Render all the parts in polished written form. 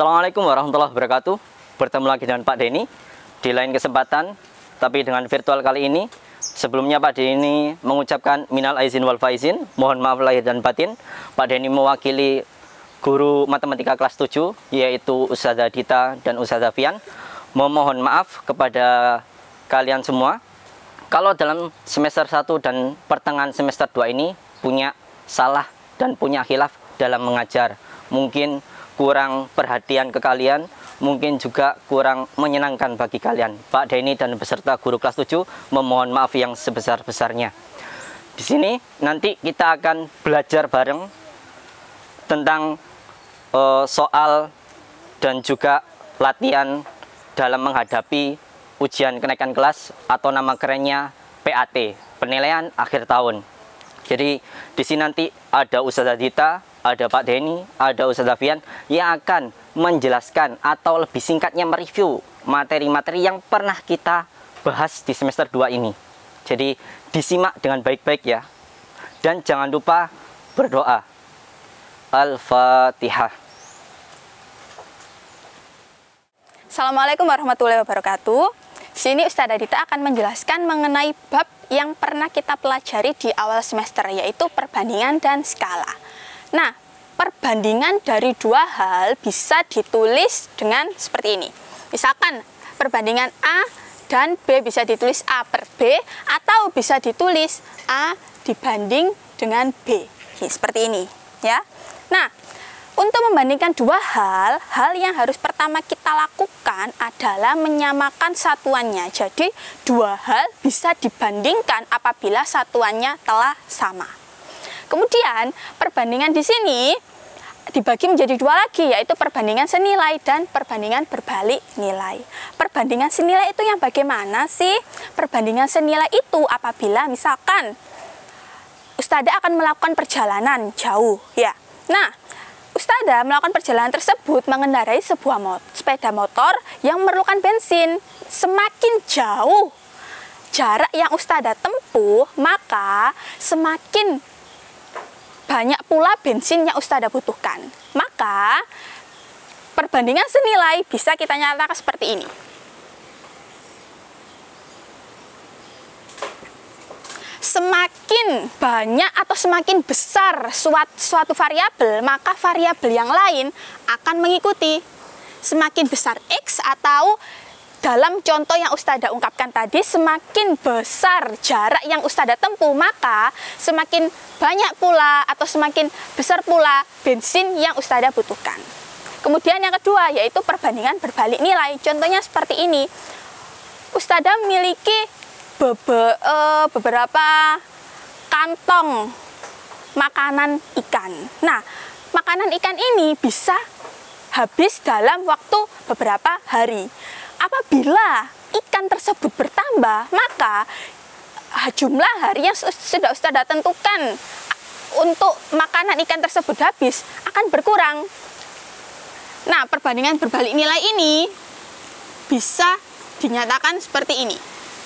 Assalamualaikum warahmatullahi wabarakatuh. Bertemu lagi dengan Pak Denny di lain kesempatan, tapi dengan virtual kali ini. Sebelumnya Pak Denny mengucapkan minal aizin wal faizin, mohon maaf lahir dan batin. Pak Denny mewakili guru matematika kelas 7, yaitu Ustazah Dita dan Ustazah Fian. Memohon maaf kepada kalian semua kalau dalam semester 1 dan pertengahan semester 2 ini punya salah dan punya khilaf dalam mengajar. Mungkin kurang perhatian ke kalian, mungkin juga kurang menyenangkan bagi kalian. Pak Denny dan beserta guru kelas 7 memohon maaf yang sebesar-besarnya. Di sini nanti kita akan belajar bareng tentang soal dan juga latihan dalam menghadapi ujian kenaikan kelas atau nama kerennya PAT, penilaian akhir tahun. Jadi di sini nanti ada Ustazah Dita, ada Pak Denny, ada Ustazah Fian yang akan menjelaskan atau lebih singkatnya mereview materi-materi yang pernah kita bahas di semester 2 ini. Jadi disimak dengan baik-baik ya. Dan jangan lupa berdoa. Al-Fatihah. Assalamualaikum warahmatullahi wabarakatuh. Di sini Ustazah Dita akan menjelaskan mengenai bab yang pernah kita pelajari di awal semester, yaitu perbandingan dan skala. Nah, perbandingan dari dua hal bisa ditulis dengan seperti ini. Misalkan perbandingan A dan B bisa ditulis A per B, atau bisa ditulis A dibanding dengan B. Seperti ini ya. Nah, untuk membandingkan dua hal yang harus pertama kita lakukan adalah menyamakan satuannya. Jadi dua hal bisa dibandingkan apabila satuannya telah sama. Kemudian perbandingan di sini dibagi menjadi dua lagi, yaitu perbandingan senilai dan perbandingan berbalik nilai. Perbandingan senilai itu yang bagaimana sih? Perbandingan senilai itu apabila misalkan Ustazah akan melakukan perjalanan jauh ya. Nah, Ustazah melakukan perjalanan tersebut mengendarai sebuah sepeda motor yang memerlukan bensin. Semakin jauh jarak yang Ustazah tempuh, maka semakin banyak pula bensin yang Ustazah butuhkan. Maka perbandingan senilai bisa kita nyatakan seperti ini. Semakin banyak atau semakin besar suatu variabel, maka variabel yang lain akan mengikuti. Semakin besar X, atau dalam contoh yang Ustazah ungkapkan tadi, semakin besar jarak yang Ustazah tempuh, maka semakin banyak pula atau semakin besar pula bensin yang Ustazah butuhkan. Kemudian yang kedua yaitu perbandingan berbalik nilai. Contohnya seperti ini. Ustazah memiliki beberapa kantong makanan ikan. Nah, makanan ikan ini bisa habis dalam waktu beberapa hari. Apabila ikan tersebut bertambah, maka jumlah hari yang sudah Ustazah tentukan untuk makanan ikan tersebut habis akan berkurang. Nah, perbandingan berbalik nilai ini bisa dinyatakan seperti ini.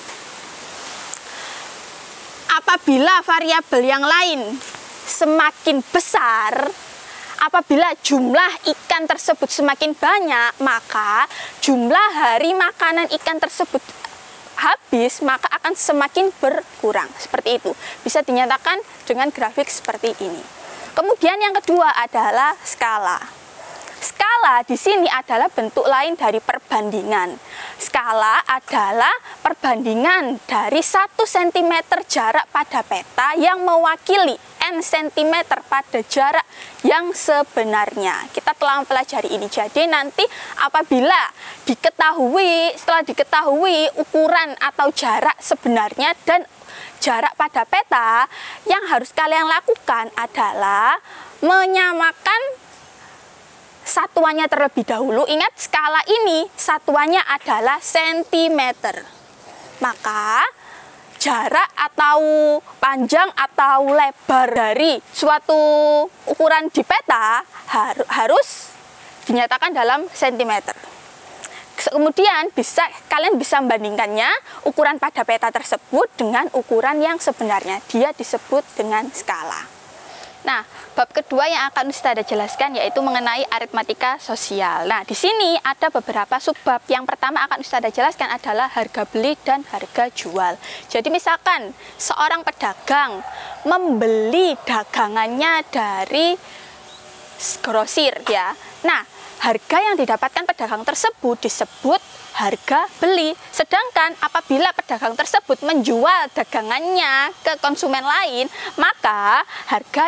Apabila variabel yang lain semakin besar, apabila jumlah ikan tersebut semakin banyak, maka jumlah hari makanan ikan tersebut habis, maka akan semakin berkurang. Seperti itu. Bisa dinyatakan dengan grafik seperti ini. Kemudian yang kedua adalah skala. Skala di sini adalah bentuk lain dari perbandingan. Skala adalah perbandingan dari 1 cm jarak pada peta yang mewakili n cm pada jarak yang sebenarnya. Kita telah mempelajari ini. Jadi nanti apabila setelah diketahui ukuran atau jarak sebenarnya dan jarak pada peta, yang harus kalian lakukan adalah menyamakan satuannya terlebih dahulu. Ingat, skala ini satuannya adalah sentimeter. Maka jarak atau panjang atau lebar dari suatu ukuran di peta harus dinyatakan dalam sentimeter. Kemudian kalian bisa membandingkannya ukuran pada peta tersebut dengan ukuran yang sebenarnya. Dia disebut dengan skala. Nah, bab kedua yang akan Ustazah jelaskan yaitu mengenai aritmatika sosial. Nah, di sini ada beberapa subbab. Yang pertama akan Ustazah jelaskan adalah harga beli dan harga jual. Jadi misalkan seorang pedagang membeli dagangannya dari grosir ya. Nah, harga yang didapatkan pedagang tersebut disebut harga beli. Sedangkan apabila pedagang tersebut menjual dagangannya ke konsumen lain, maka harga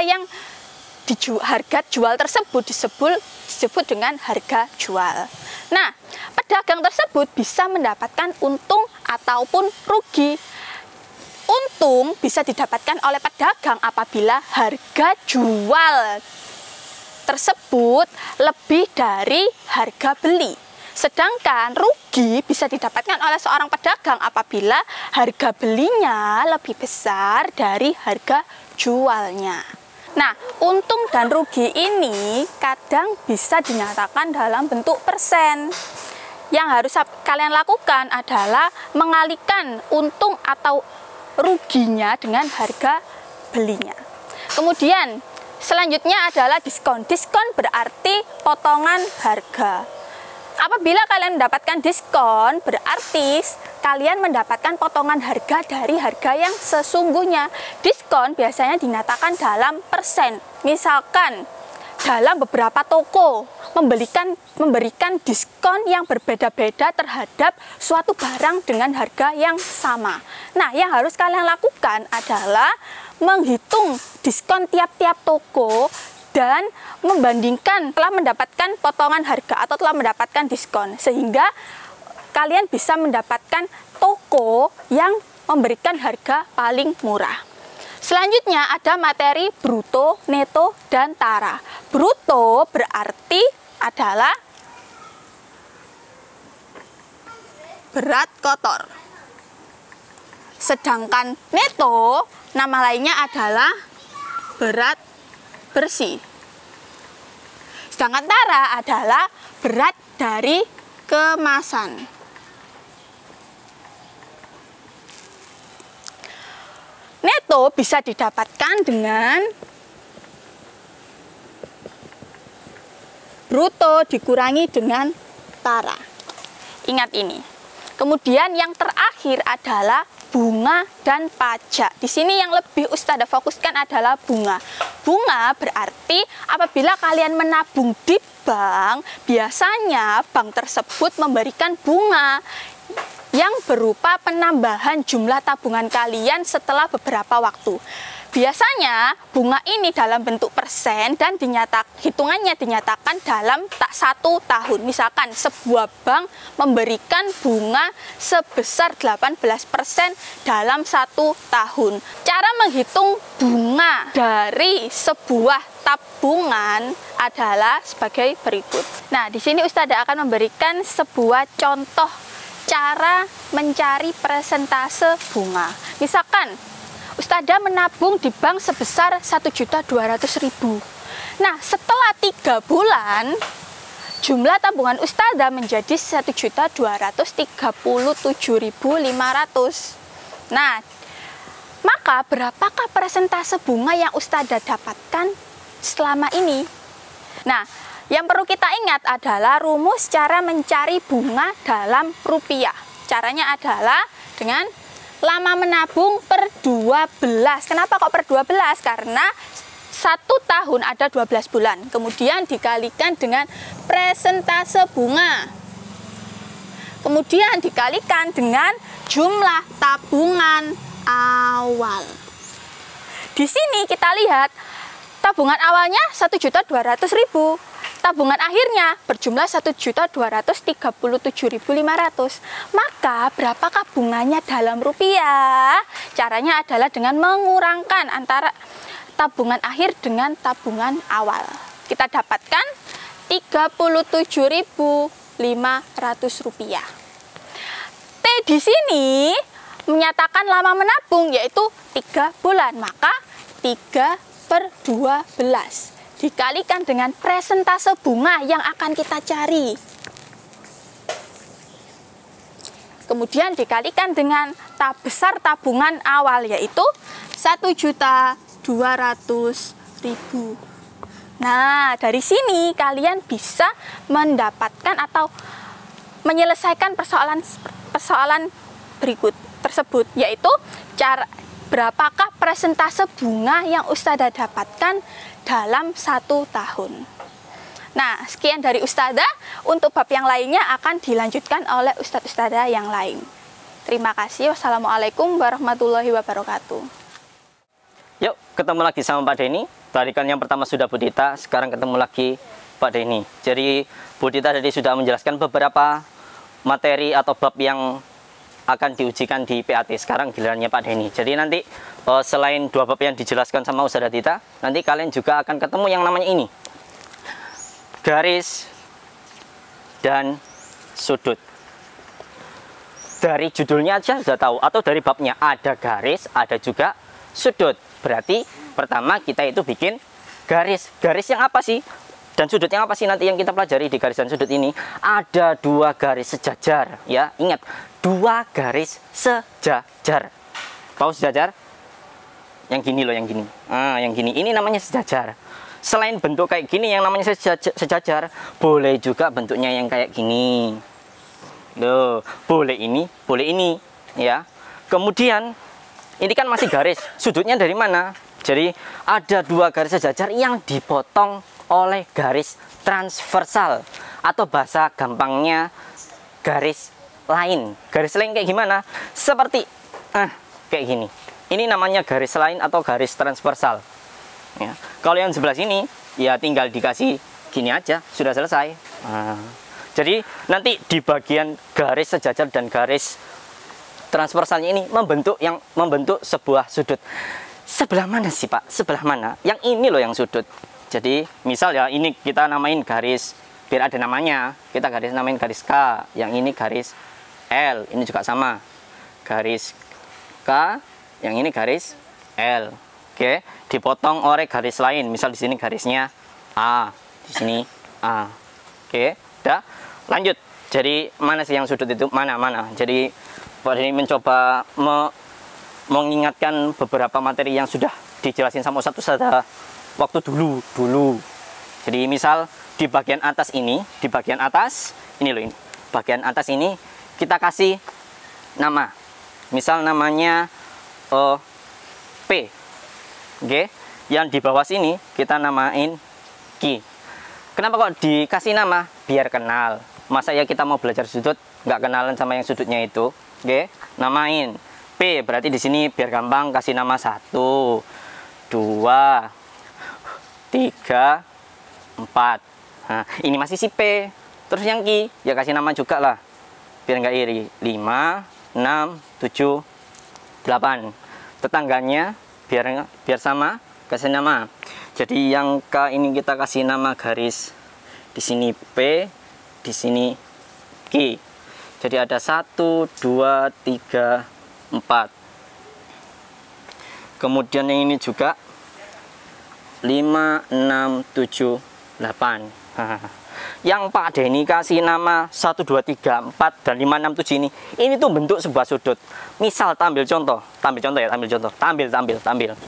jual tersebut disebut dengan harga jual. Nah, pedagang tersebut bisa mendapatkan untung ataupun rugi. Untung bisa didapatkan oleh pedagang apabila harga jual tersebut lebih dari harga beli. Sedangkan rugi bisa didapatkan oleh seorang pedagang apabila harga belinya lebih besar dari harga jualnya. Nah, untung dan rugi ini kadang bisa dinyatakan dalam bentuk persen. Yang harus kalian lakukan adalah mengalihkan untung atau ruginya dengan harga belinya. Kemudian, selanjutnya adalah diskon. Diskon berarti potongan harga. Apabila kalian mendapatkan diskon, berarti kalian mendapatkan potongan harga dari harga yang sesungguhnya. Diskon biasanya dinyatakan dalam persen. Misalkan, dalam beberapa toko memberikan diskon yang berbeda-beda terhadap suatu barang dengan harga yang sama. Nah, yang harus kalian lakukan adalah menghitung diskon tiap-tiap toko dan membandingkan telah mendapatkan potongan harga atau telah mendapatkan diskon, sehingga kalian bisa mendapatkan toko yang memberikan harga paling murah. Selanjutnya ada materi bruto, neto, dan tara. Bruto berarti adalah berat kotor. Sedangkan neto nama lainnya adalah berat bersih. Sedangkan tara adalah berat dari kemasan. Neto bisa didapatkan dengan bruto dikurangi dengan tara. Ingat ini. Kemudian yang terakhir adalah bunga dan pajak. Di sini yang lebih Ustazah fokuskan adalah bunga. Bunga berarti apabila kalian menabung di bank, biasanya bank tersebut memberikan bunga yang berupa penambahan jumlah tabungan kalian setelah beberapa waktu. Biasanya bunga ini dalam bentuk persen dan hitungannya dinyatakan dalam 1 tahun. Misalkan sebuah bank memberikan bunga sebesar 18% dalam 1 tahun. Cara menghitung bunga dari sebuah tabungan adalah sebagai berikut. Nah, di sini Ustazah akan memberikan sebuah contoh cara mencari persentase bunga. Misalkan Ustazah menabung di bank sebesar 1.200.000. Nah, setelah 3 bulan, jumlah tabungan Ustazah menjadi 1.237.500. Nah, maka berapakah persentase bunga yang Ustazah dapatkan selama ini? Nah, yang perlu kita ingat adalah rumus cara mencari bunga dalam rupiah. Caranya adalah dengan lama menabung per 12. Kenapa kok per 12? Karena 1 tahun ada 12 bulan. Kemudian dikalikan dengan persentase bunga. Kemudian dikalikan dengan jumlah tabungan awal. Di sini kita lihat tabungan awalnya 1.200.000. Tabungan akhirnya berjumlah 1.237.500. Maka berapakah bunganya dalam rupiah? Caranya adalah dengan mengurangkan antara tabungan akhir dengan tabungan awal. Kita dapatkan Rp37.500. T di sini menyatakan lama menabung yaitu 3 bulan. Maka 3/12 dikalikan dengan persentase bunga yang akan kita cari. Kemudian dikalikan dengan besar tabungan awal yaitu 1.200.000. ribu. Nah, dari sini kalian bisa mendapatkan atau menyelesaikan persoalan berikut tersebut, yaitu berapakah persentase bunga yang Ustazah dapatkan dalam 1 tahun. Nah, sekian dari Ustazah. Untuk bab yang lainnya akan dilanjutkan oleh Ustazah yang lain. Terima kasih. Wassalamualaikum warahmatullahi wabarakatuh. Yuk, ketemu lagi sama Pak Denny. Tadi kan yang pertama sudah Bu Dita, sekarang ketemu lagi Pak Denny. Jadi Bu Dita tadi sudah menjelaskan beberapa materi atau bab yang akan diujikan di PAT. Sekarang gilirannya Pak Denny. Jadi nanti selain 2 bab yang dijelaskan sama Ustazah Dita, nanti kalian juga akan ketemu yang namanya ini, garis dan sudut. Dari judulnya aja sudah tahu, atau dari babnya ada garis, ada juga sudut. Berarti pertama kita itu bikin garis. Garis yang apa sih? Dan sudut yang apa sih nanti yang kita pelajari di garis dan sudut ini? Ada 2 garis sejajar, ya. Ingat, 2 garis sejajar. Tahu sejajar? Yang gini loh, yang gini. Yang gini. Ini namanya sejajar. Selain bentuk kayak gini yang namanya sejajar, boleh juga bentuknya yang kayak gini. Loh, boleh ini, ya. Kemudian ini kan masih garis. Sudutnya dari mana? Jadi ada 2 garis sejajar yang dipotong oleh garis transversal, atau bahasa gampangnya garis lain. Garis lain kayak gimana? Seperti kayak gini. Ini namanya garis lain atau garis transversal. Ya. Kalau yang sebelah sini ya tinggal dikasih gini aja, sudah selesai. Jadi nanti di bagian garis sejajar dan garis transversalnya ini membentuk sebuah sudut. Sebelah mana sih Pak? Sebelah mana? Yang ini loh yang sudut. Jadi misal ya ini kita namain garis, biar ada namanya, kita namain garis K. Yang ini garis L. Ini juga sama, garis K. Yang ini garis L. Oke, dipotong oleh garis lain. Misal di sini garisnya A, di sini A. Oke, udah. Lanjut. Jadi mana sih yang sudut itu? Mana? Jadi Pak Denny mencoba mengingatkan beberapa materi yang sudah dijelasin sama Ustazah waktu dulu. Jadi misal di bagian atas ini, ini loh ini. Bagian atas ini kita kasih nama. Misal namanya P. Oke. Yang di bawah sini kita namain Q. Kenapa kok dikasih nama? Biar kenal. Masa ya kita mau belajar sudut nggak kenalan sama yang sudutnya itu? Oke, namain P. Berarti di sini biar gampang kasih nama 1, 2, 3, 4. Nah, ini masih si P. Terus yang Q ya kasih nama juga lah, biar nggak iri. 5, 6, 7, 8. Tetangganya biar sama kasih nama. Jadi yang K ini kita kasih nama garis, di sini P, di sini Q. Jadi ada 1, 2, 3, 4. Kemudian yang ini juga 5, 6, 7, 8. Yang Pak Denny kasih nama 1, 2, 3, 4 dan 5, 6, 7 ini tuh bentuk sebuah sudut. Misal tampil contoh ya.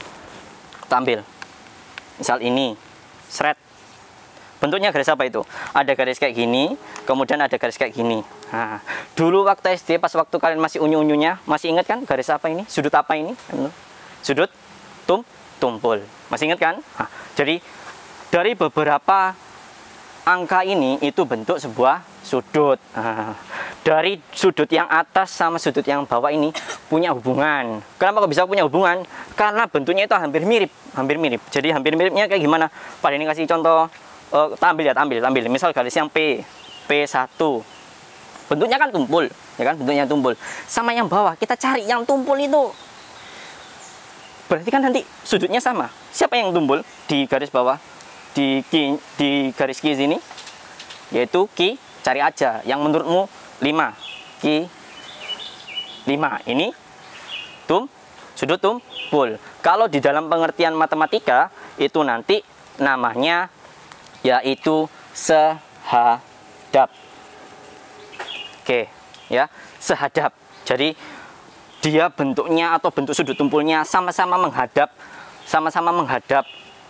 Misal ini seret. Bentuknya garis apa itu? Ada garis kayak gini, kemudian ada garis kayak gini. Nah, dulu waktu SD, pas waktu kalian masih unyu-unyunya, masih ingat kan garis apa ini? Sudut apa ini? Sudut tumpul. Masih ingat kan? Nah, jadi dari beberapa angka ini itu bentuk sebuah sudut. Nah, dari sudut yang atas sama sudut yang bawah ini punya hubungan. Kenapa kok bisa punya hubungan? Karena bentuknya itu hampir mirip. Jadi hampir miripnya kayak gimana? Pak Denny kasih contoh. Tampil. Misal garis yang P1. Bentuknya kan tumpul, ya kan? Bentuknya tumpul. Sama yang bawah, kita cari yang tumpul itu. Berarti kan nanti sudutnya sama. Siapa yang tumpul di garis bawah? Di garis Q sini, yaitu Q. Cari aja yang menurutmu 5. Q 5. Ini sudut tumpul. Kalau di dalam pengertian matematika itu nanti namanya yaitu sehadap. Oke, ya, sehadap. Jadi dia bentuknya atau bentuk sudut tumpulnya sama-sama menghadap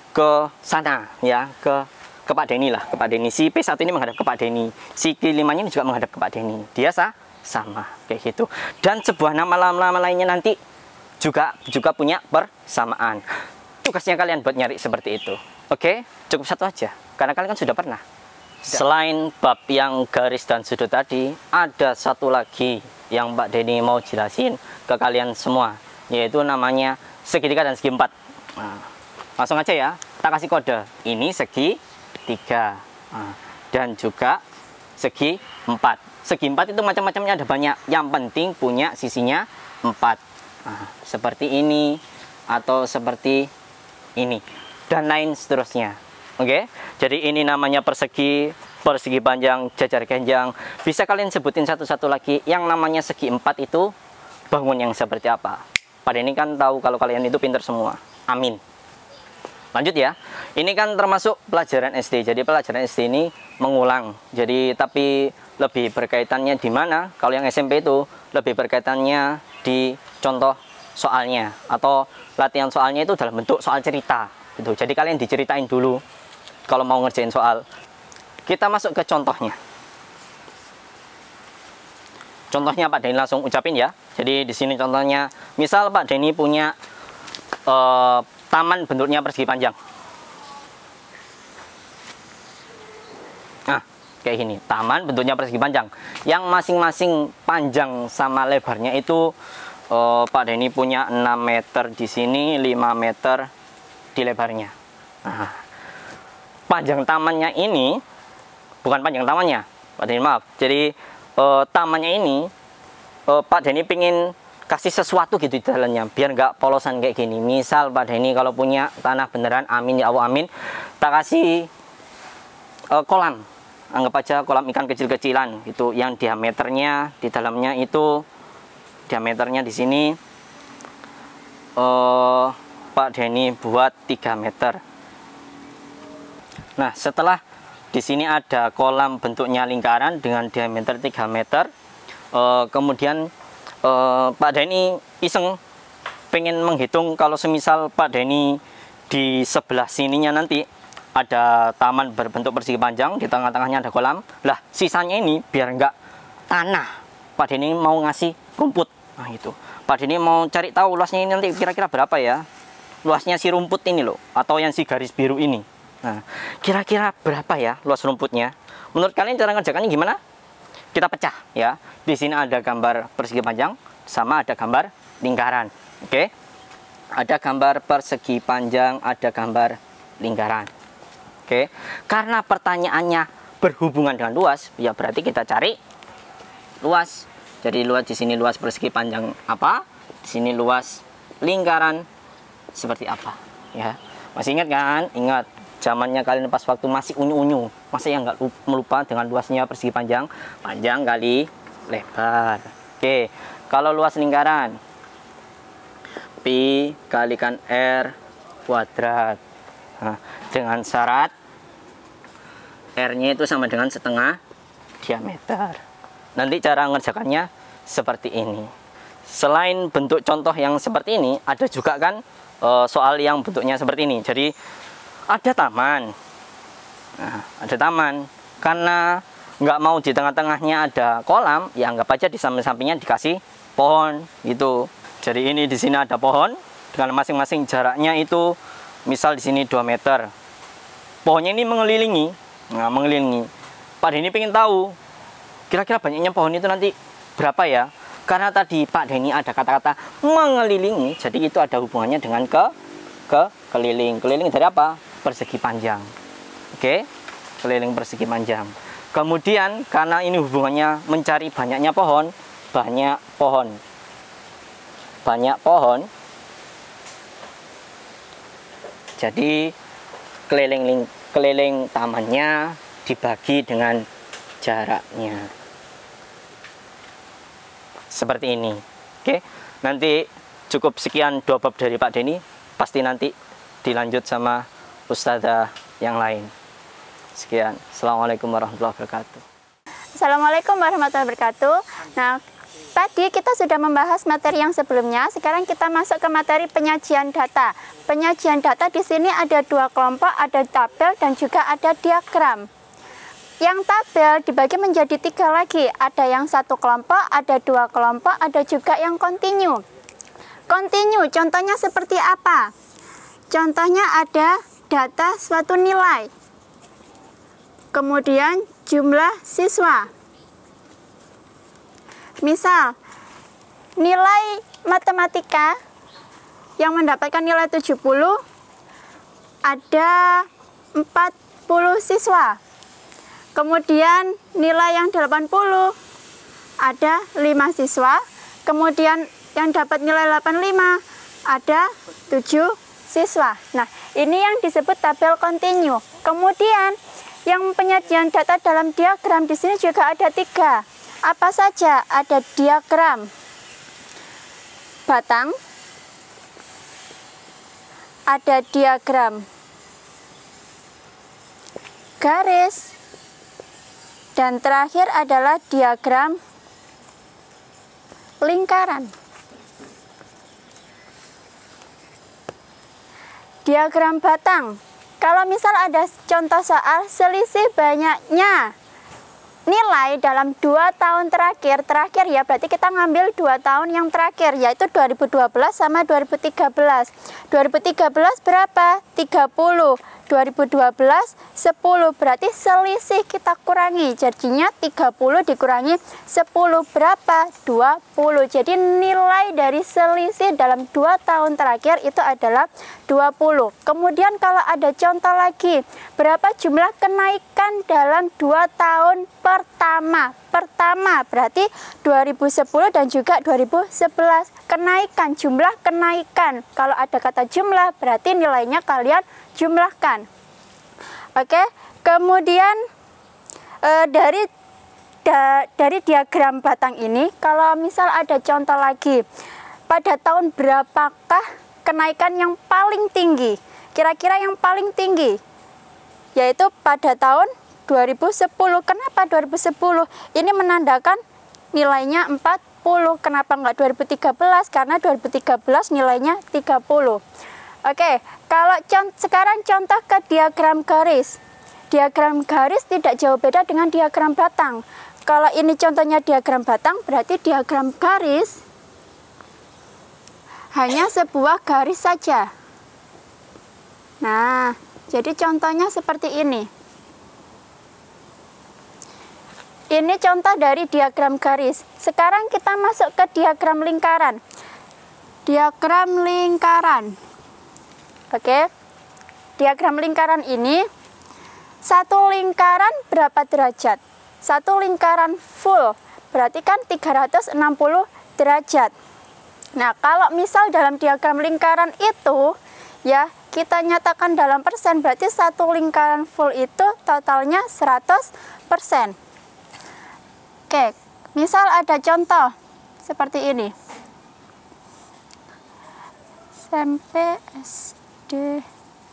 ke sana ya, ke Pak Denny lah, ke Pak Denny. Si P1 ini menghadap ke Pak Denny, si Q5 ini juga menghadap ke Pak Denny. Dia sama kayak gitu. Dan sebuah nama lainnya nanti juga punya persamaan. Tugasnya kalian buat nyari seperti itu. Oke, cukup satu aja karena kalian kan sudah pernah. Selain bab yang garis dan sudut tadi, ada satu lagi yang Pak Denny mau jelasin ke kalian semua, yaitu namanya segitiga dan segi empat. Nah, langsung aja ya, tak kasih kode. Ini segi 3 dan juga segi 4. Segi 4 itu macam-macamnya ada banyak. Yang penting punya sisinya 4. Seperti ini atau seperti ini dan lain seterusnya. Oke, jadi ini namanya persegi panjang, jajar genjang. Bisa kalian sebutin satu-satu lagi. Yang namanya segi 4 itu bangun yang seperti apa? Pak Denny kan tahu kalau kalian itu pintar semua. Amin. Lanjut ya. Ini kan termasuk pelajaran SD. Jadi pelajaran SD ini mengulang. Jadi tapi lebih berkaitannya di mana? Kalau yang SMP itu lebih berkaitannya di contoh soalnya atau latihan soalnya itu dalam bentuk soal cerita gitu. Jadi kalian diceritain dulu kalau mau ngerjain soal. Kita masuk ke contohnya. Contohnya Pak Denny langsung ucapin ya. Jadi di sini contohnya, misal Pak Denny punya taman bentuknya persegi panjang. Nah, kayak gini, taman bentuknya persegi panjang. Yang masing-masing panjang sama lebarnya itu Pak Denny punya 6 meter di sini, 5 meter di lebarnya. Nah, panjang tamannya ini, bukan panjang tamannya, Pak Denny maaf. Jadi tamannya ini Pak Denny pingin kasih sesuatu gitu di dalamnya biar nggak polosan kayak gini. Misal Pak Denny kalau punya tanah beneran, amin ya Allah amin, tak kasih kolam, anggap aja kolam ikan kecil-kecilan itu yang diameternya di dalamnya itu diameternya di sini Pak Denny buat 3 meter. Nah, setelah di sini ada kolam bentuknya lingkaran dengan diameter 3 meter, kemudian Pak Denny iseng pengen menghitung kalau semisal Pak Denny di sebelah sininya nanti ada taman berbentuk persegi panjang, di tengah-tengahnya ada kolam. Lah, sisanya ini biar nggak tanah, Pak Denny mau ngasih rumput. Nah, itu. Pak Denny mau cari tahu luasnya ini nanti kira-kira berapa ya? Luasnya si rumput ini loh, atau yang si garis biru ini. Nah, kira-kira berapa ya luas rumputnya? Menurut kalian cara ngerjakannya gimana? Kita pecah ya. Di sini ada gambar persegi panjang sama ada gambar lingkaran. Oke. Ada gambar persegi panjang, ada gambar lingkaran. Oke. Karena pertanyaannya berhubungan dengan luas, ya berarti kita cari luas. Jadi luas di sini luas persegi panjang apa? Di sini luas lingkaran seperti apa? Ya. Masih ingat kan? Ingat. Zamannya kalian pas waktu masih unyu-unyu, masa yang nggak melupa dengan luasnya persegi panjang kali lebar. Oke, kalau luas lingkaran pi kalikan r kuadrat. Nah, dengan syarat r-nya itu sama dengan setengah diameter. Nanti cara ngerjakannya seperti ini. Selain bentuk contoh yang seperti ini, ada juga kan soal yang bentuknya seperti ini. Jadi ada taman. Nah, ada taman. Karena nggak mau di tengah-tengahnya ada kolam, ya anggap aja di samping-sampingnya dikasih pohon gitu. Jadi ini di sini ada pohon dengan masing-masing jaraknya itu misal di sini 2 meter. Pohonnya ini mengelilingi. Nah, mengelilingi. Pak Denny pengen tahu kira-kira banyaknya pohon itu nanti berapa ya? Karena tadi Pak Denny ada kata-kata mengelilingi, jadi itu ada hubungannya dengan keliling. Keliling dari apa? Persegi panjang. Oke, keliling persegi panjang. Kemudian karena ini hubungannya mencari banyaknya pohon, banyak pohon. Jadi keliling tamannya dibagi dengan jaraknya. Seperti ini. Oke, nanti cukup sekian 2 bab dari Pak Denny. Pasti nanti dilanjut sama ustadzah yang lain. Sekian. Assalamualaikum warahmatullahi wabarakatuh. Assalamualaikum warahmatullahi wabarakatuh. Nah, tadi kita sudah membahas materi yang sebelumnya. Sekarang kita masuk ke materi penyajian data. Penyajian data di sini ada dua kelompok, ada tabel dan juga ada diagram. Yang tabel dibagi menjadi tiga lagi. Ada yang satu kelompok, ada dua kelompok, ada juga yang kontinu. Kontinu, contohnya seperti apa? Contohnya ada data suatu nilai. Kemudian jumlah siswa. Misal, nilai matematika yang mendapatkan nilai 70 ada 40 siswa. Kemudian nilai yang 80 ada 5 siswa. Kemudian yang dapat nilai 85 ada 7 siswa. Nah, ini yang disebut tabel kontinu. Kemudian yang penyajian data dalam diagram di sini juga ada 3. Apa saja? Ada diagram batang, ada diagram garis, dan terakhir adalah diagram lingkaran. Diagram batang. Kalau misal ada contoh soal selisih banyaknya nilai dalam 2 tahun terakhir ya, berarti kita ngambil 2 tahun yang terakhir, yaitu 2012 sama 2013. 2013 berapa? 30. 2012 10, berarti selisih kita kurangi, jadinya 30 dikurangi 10 berapa? 20. Jadi nilai dari selisih dalam 2 tahun terakhir itu adalah 20. Kemudian kalau ada contoh lagi, berapa jumlah kenaikan dalam 2 tahun pertama? Pertama berarti 2010 dan juga 2011. Kenaikan, jumlah kenaikan. Kalau ada kata jumlah berarti nilainya kalian jumlahkan. Oke, kemudian dari diagram batang ini, kalau misal ada contoh lagi, pada tahun berapakah kenaikan yang paling tinggi? Kira-kira yang paling tinggi yaitu pada tahun 2010. Kenapa 2010? Ini menandakan nilainya 40. Kenapa enggak 2013? Karena 2013 nilainya 30. Oke, kalau sekarang contoh ke diagram garis. Diagram garis tidak jauh beda dengan diagram batang. Kalau ini contohnya diagram batang, berarti diagram garis hanya sebuah garis saja. Nah, jadi contohnya seperti ini. Ini contoh dari diagram garis. Sekarang kita masuk ke diagram lingkaran. Diagram lingkaran. Oke, diagram lingkaran ini, satu lingkaran berapa derajat? Satu lingkaran full, berarti kan 360 derajat. Nah, kalau misal dalam diagram lingkaran itu, ya, kita nyatakan dalam persen, berarti satu lingkaran full itu totalnya 100%. Oke, misal ada contoh seperti ini. SMP, SD.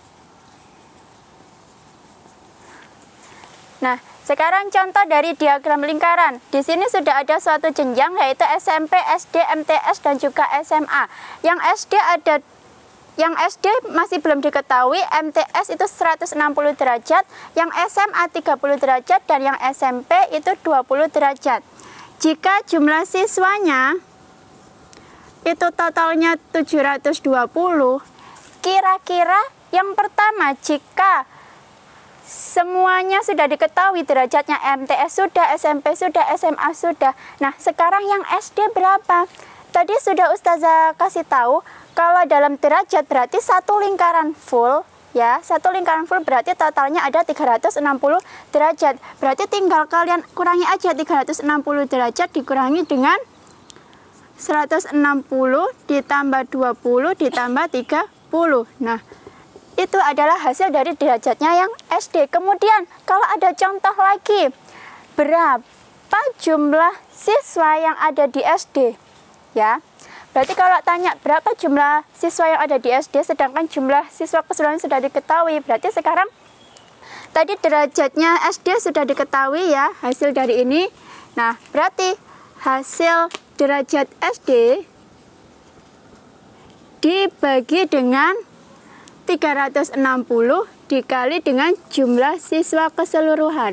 Nah, sekarang contoh dari diagram lingkaran. Di sini sudah ada suatu jenjang, yaitu SMP, SD, MTS, dan juga SMA. Yang SD masih belum diketahui, MTS itu 160 derajat, yang SMA 30 derajat, dan yang SMP itu 20 derajat. Jika jumlah siswanya itu totalnya 720, kira-kira yang pertama, jika semuanya sudah diketahui derajatnya, MTS sudah, SMP sudah, SMA sudah. Nah, sekarang yang SD berapa? Tadi sudah Ustazah kasih tahu, kalau dalam derajat berarti satu lingkaran full, ya. Satu lingkaran full berarti totalnya ada 360 derajat. Berarti tinggal kalian kurangi aja 360 derajat dikurangi dengan 160 ditambah 20 ditambah 30. Nah, itu adalah hasil dari derajatnya yang SD. Kemudian kalau ada contoh lagi, berapa jumlah siswa yang ada di SD? Ya, berarti kalau tanya berapa jumlah siswa yang ada di SD, sedangkan jumlah siswa keseluruhan sudah diketahui, berarti sekarang tadi derajatnya SD sudah diketahui ya, hasil dari ini. Nah, berarti hasil derajat SD dibagi dengan 360 dikali dengan jumlah siswa keseluruhan.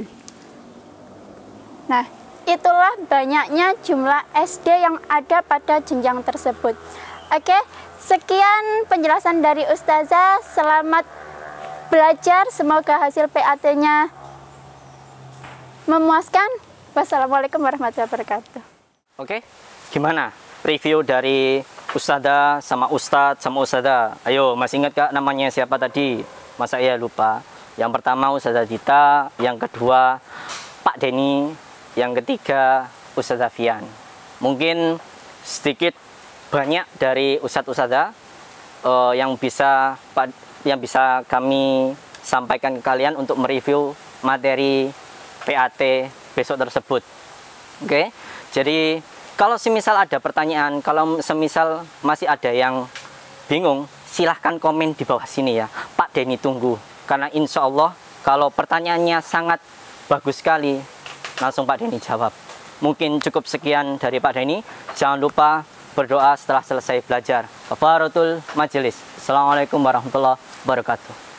Nah, itulah banyaknya jumlah SD yang ada pada jenjang tersebut. Oke, sekian penjelasan dari Ustazah. Selamat belajar, semoga hasil PAT-nya memuaskan. Wassalamualaikum warahmatullahi wabarakatuh. Oke, gimana review dari Ustazah sama Ustadz sama Ustazah? Ayo, masih ingat gak namanya siapa tadi? Masa iya lupa? Yang pertama Ustazah Dita, yang kedua Pak Denny, yang ketiga Ustazah Fian. Mungkin sedikit banyak dari Ustadz-Ustazah yang bisa kami sampaikan ke kalian untuk mereview materi PAT besok tersebut. Oke, jadi kalau semisal ada pertanyaan, kalau semisal masih ada yang bingung, silahkan komen di bawah sini ya. Pak Denny tunggu, karena insya Allah kalau pertanyaannya sangat bagus sekali, langsung Pak Denny jawab. Mungkin cukup sekian dari Pak Denny. Jangan lupa berdoa setelah selesai belajar. Kafaratul majelis. Assalamualaikum warahmatullahi wabarakatuh.